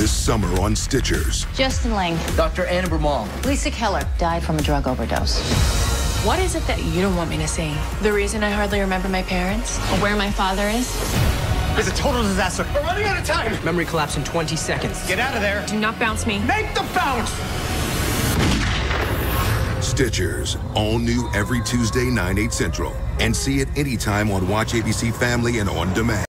this summer on Stitchers. Justin Lang. Dr. Anna Bermal. Lisa Keller died from a drug overdose. What is it that you don't want me to see? The reason I hardly remember my parents? Or where my father is? It's a total disaster. We're running out of time. Memory collapse in 20 seconds. Get out of there. Do not bounce me. Make the bounce. Stitchers, all new every Tuesday, 9, 8 Central. And see it anytime on Watch ABC Family and On Demand.